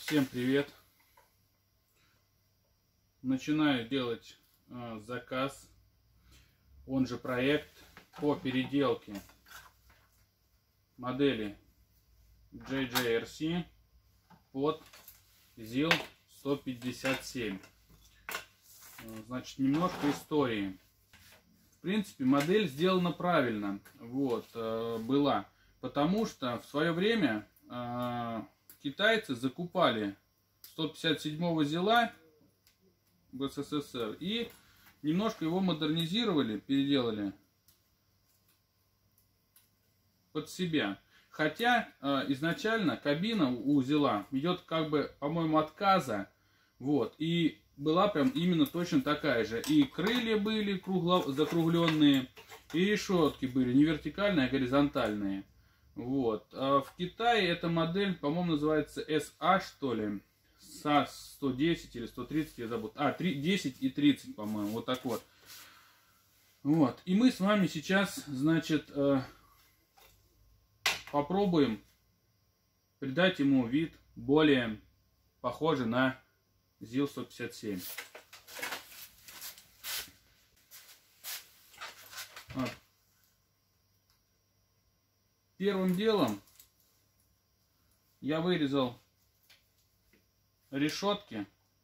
Всем привет! Начинаю делать заказ, он же проект по переделке модели JJRC под ZIL-157. Значит, немножко истории. В принципе, модель сделана правильно. Была. Потому что в свое время китайцы закупали 157-го ZIL в СССР и немножко его модернизировали, переделали под себя. Хотя изначально кабина у ZIL идет как бы, по-моему, отказа. И была прям именно точно такая же. И крылья были закругленные, и решетки были не вертикальные, а горизонтальные. А в Китае эта модель, по-моему, называется SA, что ли. СА-110 или 130, я забыл. 10 и 30, по-моему, вот так вот. И мы с вами сейчас, значит, попробуем придать ему вид более похожий на ZIL-157. Первым делом я вырезал решетки.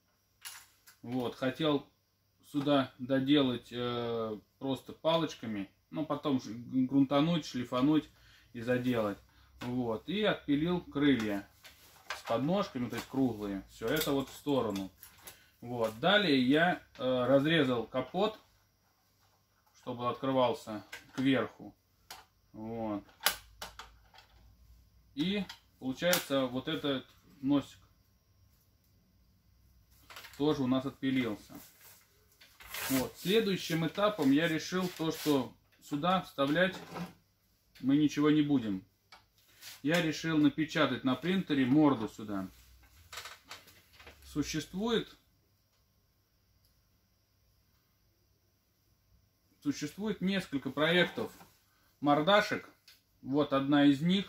Хотел сюда доделать просто палочками, но потом грунтануть, шлифануть и заделать. И отпилил крылья с подножками, то есть круглые. Все это в сторону. Далее я разрезал капот, чтобы открывался кверху. И получается вот этот носик тоже у нас отпилился. Следующим этапом я решил то, что сюда вставлять мы ничего не будем. Я решил напечатать на принтере морду сюда. Существует несколько проектов мордашек. Одна из них.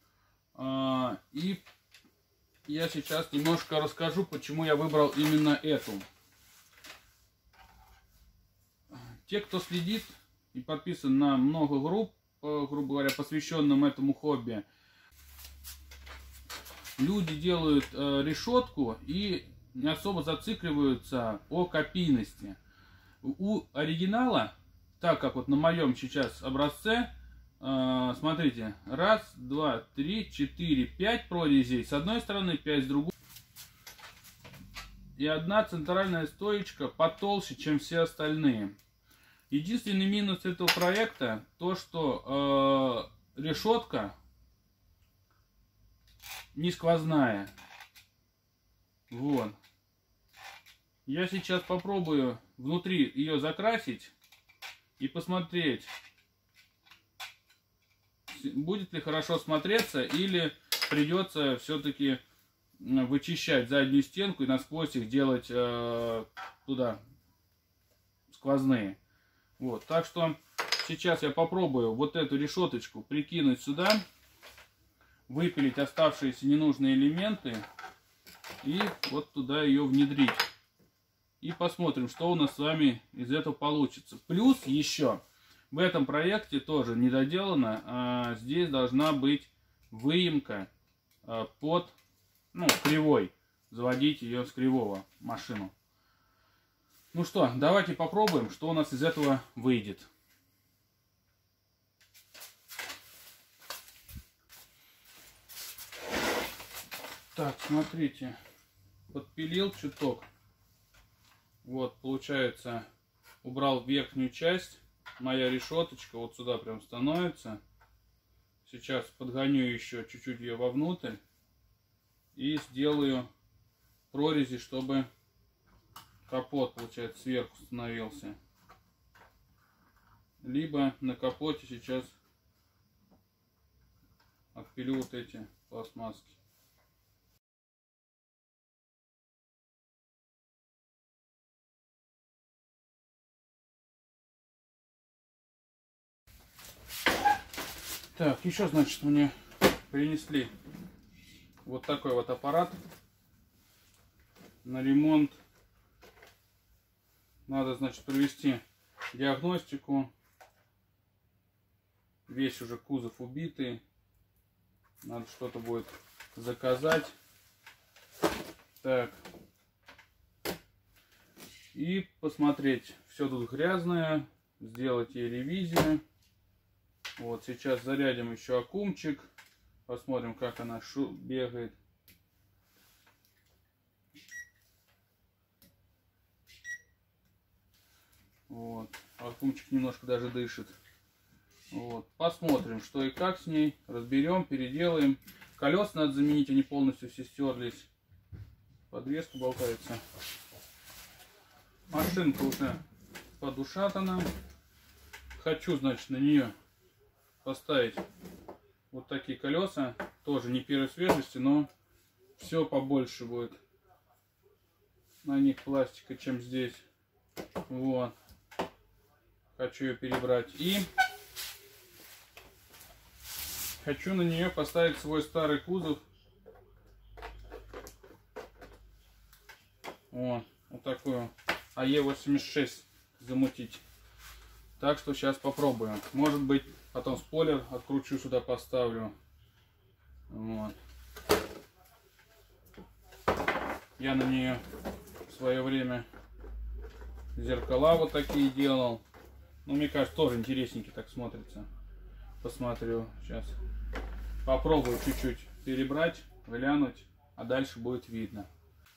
И я сейчас немножко расскажу, почему я выбрал именно эту. Те, кто следит и подписан на много групп, грубо говоря, посвященным этому хобби, люди делают решетку и не особо зацикливаются о копийности. У оригинала, так как на моем сейчас образце, смотрите, 1, 2, 3, 4, 5 прорезей с одной стороны, 5 с другой. И одна центральная стоечка потолще, чем все остальные. Единственный минус этого проекта то, что решетка не сквозная. Я сейчас попробую внутри ее закрасить и посмотреть, будет ли хорошо смотреться, или придется все-таки вычищать заднюю стенку и насквозь их делать туда сквозные. Так что сейчас я попробую эту решеточку прикинуть сюда, выпилить оставшиеся ненужные элементы и туда ее внедрить. И посмотрим, что у нас с вами из этого получится. Плюс еще в этом проекте тоже не доделано. Здесь должна быть выемка под кривой. Заводить ее с кривого машину. Давайте попробуем, что у нас из этого выйдет. Так, смотрите. Подпилил чуток. Получается, убрал верхнюю часть. Моя решеточка сюда прям становится. Сейчас подгоню еще чуть-чуть ее вовнутрь. И сделаю прорези, чтобы капот, получается, сверху становился. Либо на капоте сейчас отпилю эти пластмасски. Так, еще, значит, мне принесли вот такой аппарат. на ремонт. Надо, значит, провести диагностику. Весь уже кузов убитый. Надо что-то будет заказать. Так. И посмотреть. Все тут грязное. Сделать ей ревизию. Вот сейчас зарядим еще аккумчик. Посмотрим, как она бегает. Вот. Аккумчик немножко даже дышит. Вот. Посмотрим, что и как с ней. Разберем, переделаем. Колеса надо заменить, они полностью все стерлись. Подвеска болтается. Машинка уже подушатана. Хочу, значит, на нее поставить вот такие колеса. Тоже не первой свежести, но все побольше будет на них пластика, чем здесь. Вот. Хочу ее перебрать. И хочу на нее поставить свой старый кузов. Вот такую АЕ86 замутить. Так что сейчас попробуем. Может быть, потом спойлер откручу, сюда поставлю. Вот. Я на нее в свое время зеркала вот такие делал. Ну, мне кажется, тоже интересненький так смотрится. Посмотрю сейчас. Попробую чуть-чуть перебрать, глянуть, а дальше будет видно.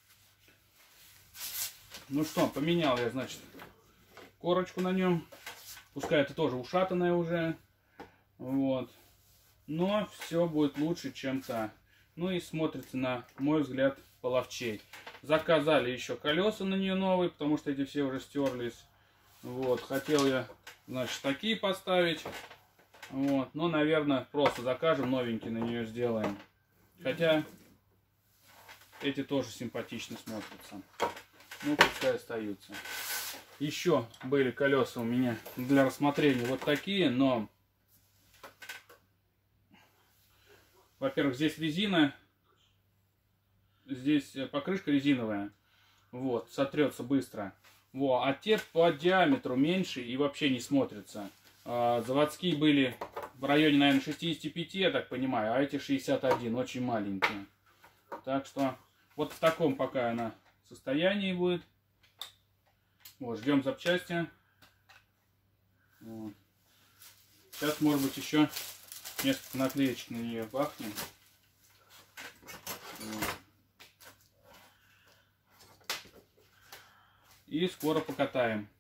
Ну что, поменял я, значит, корочку на нем. Пускай это тоже ушатанная уже. Вот. Но все будет лучше, чем та. Ну и смотрится, на мой взгляд, половчей. Заказали еще колеса на нее новые, потому что эти все уже стерлись. Вот. Хотел я, значит, такие поставить. Вот. Но, наверное, просто закажем новенькие, на нее сделаем. Хотя эти тоже симпатично смотрятся. Ну, пускай остаются. Еще были колеса у меня для рассмотрения вот такие, но, во-первых, здесь резина, здесь покрышка резиновая, вот, сотрется быстро. Вот, а те по диаметру меньше и вообще не смотрятся. Заводские были в районе, наверное, 65, я так понимаю, а эти 61, очень маленькие. Так что вот в таком пока она состоянии будет. Вот, ждем запчасти. Вот. Сейчас, может быть, еще несколько наклеечек на нее бахнем. Вот. И скоро покатаем.